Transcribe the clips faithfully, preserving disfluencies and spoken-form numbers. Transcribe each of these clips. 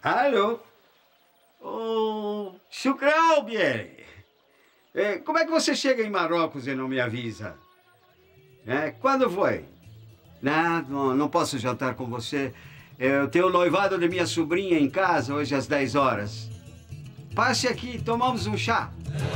Alô? Ô, Chucrão, Bieri. É, como é que você chega em Marrocos e não me avisa? É, quando foi? Não, não, não posso jantar com você. Eu tenho o noivado de minha sobrinha em casa hoje às dez horas. Passe aqui, tomamos um chá.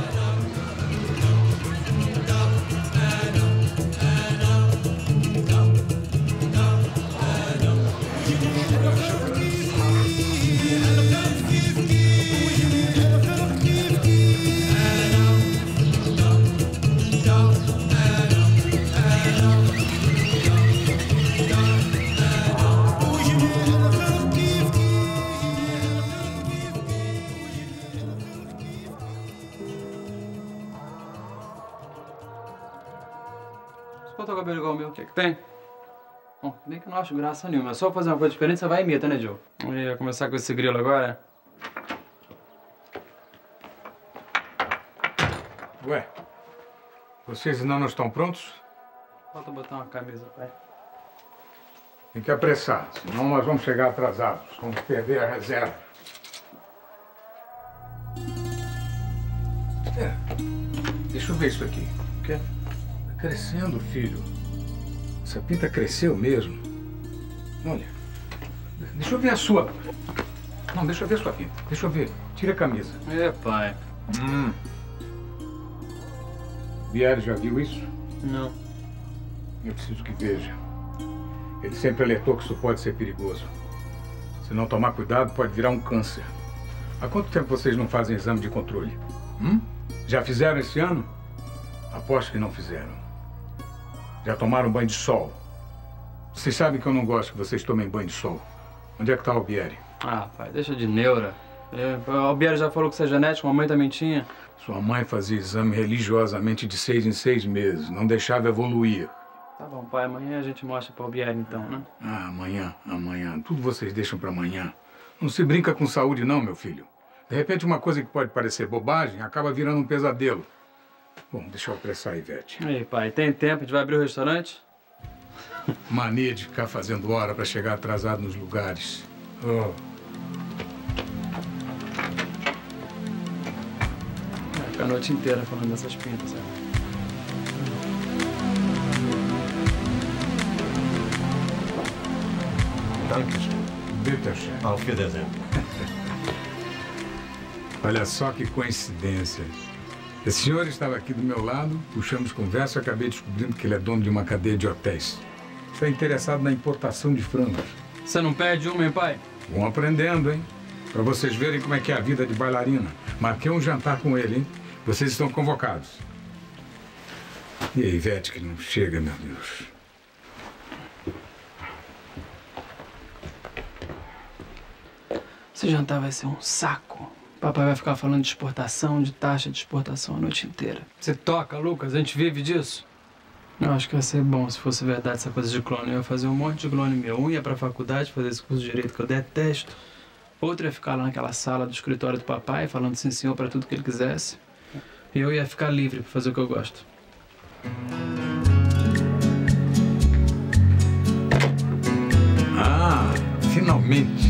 Cortou o cabelo igual o meu, o que é que tem? Bom, nem que eu não acho graça nenhuma, é só fazer uma coisa diferente, você vai e imita, né, Joe? Eu ia começar com esse grilo agora. Ué, vocês ainda não estão prontos? Falta botar uma camisa, pai. Tem que apressar, senão nós vamos chegar atrasados, vamos perder a reserva. É, deixa eu ver isso aqui. O quê? Crescendo, filho. Essa pinta cresceu mesmo. Olha, deixa eu ver a sua. Não, deixa eu ver a sua pinta. Deixa eu ver. Tira a camisa. É, pai. Hum. Bieri já viu isso? Não. Eu preciso que veja. Ele sempre alertou que isso pode ser perigoso. Se não tomar cuidado, pode virar um câncer. Há quanto tempo vocês não fazem exame de controle? Hum? Já fizeram esse ano? Aposto que não fizeram. Já tomaram banho de sol? Vocês sabem que eu não gosto que vocês tomem banho de sol. Onde é que está o Bieri? Ah, pai, deixa de neura. É, o Bieri já falou que você é genético, a mamãe também tinha. Sua mãe fazia exame religiosamente de seis em seis meses. Não deixava evoluir. Tá bom, pai, amanhã a gente mostra para o Bieri então, né? Ah, amanhã, amanhã. Tudo vocês deixam para amanhã. Não se brinca com saúde não, meu filho. De repente uma coisa que pode parecer bobagem acaba virando um pesadelo. Bom, deixa eu apressar a Ivete. Aí, pai, tem tempo? A gente vai abrir o restaurante? Mania de ficar fazendo hora para chegar atrasado nos lugares. Oh. É, ficar a noite inteira falando dessas pintas, sabe? Dankeschön. Bitteschön. Auf Wiedersehen. Olha só que coincidência. Esse senhor estava aqui do meu lado, puxamos conversa e acabei descobrindo que ele é dono de uma cadeia de hotéis. Está interessado na importação de frangos. Você não perde uma, hein, pai? Vão aprendendo, hein? Para vocês verem como é que é a vida de bailarina. Marquei um jantar com ele, hein? Vocês estão convocados. E a Ivete que não chega, meu Deus. Esse jantar vai ser um saco. Papai vai ficar falando de exportação, de taxa de exportação a noite inteira. Você toca, Lucas? A gente vive disso? Eu acho que vai ser bom se fosse verdade essa coisa de clone. Eu ia fazer um monte de clone meu. Um ia pra faculdade fazer esse curso de direito que eu detesto. Outro ia ficar lá naquela sala do escritório do papai falando sim senhor pra tudo que ele quisesse. E eu ia ficar livre pra fazer o que eu gosto. Ah, finalmente.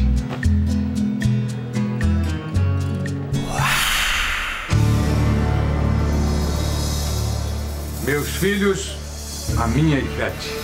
Meus filhos, a minha Ivete.